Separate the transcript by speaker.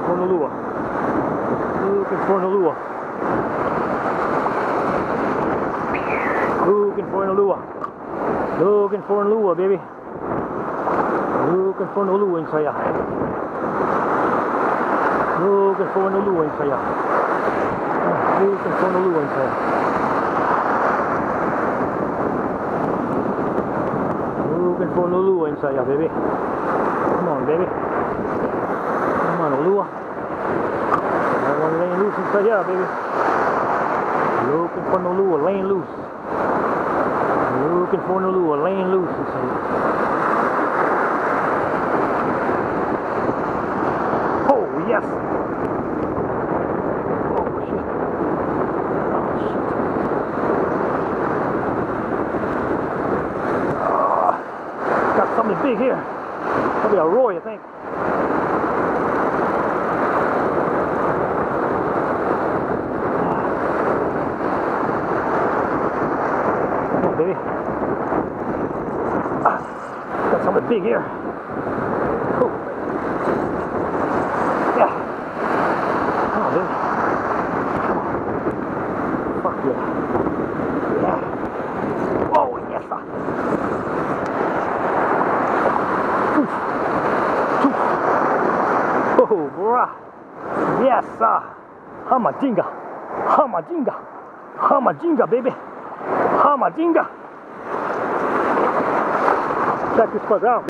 Speaker 1: for the lure. Looking for the lure. Looking for the lure. Looking for the lure, baby. Looking for the lure inside ya. Looking for the lure inside ya. Looking for the lure inside ya. Looking for the lure inside ya, baby. Come on, baby. Come on, a lure. I want to lay loose inside here, baby. Looking for the lure, laying loose. Looking for the lure, laying loose inside here. Oh, yes. Oh, shit. Oh, shit. Got something big here. Probably a roy, I think. Come on, baby. Got something big here. Cool. Yeah. Come on, baby. Come on. Fuck yeah. Yeah. Oh, yes, sir. Oh, bruh. Yes, sir. Hamadinga. Hamadinga. Hamadinga, baby. Hamadinga. Check this fuck out.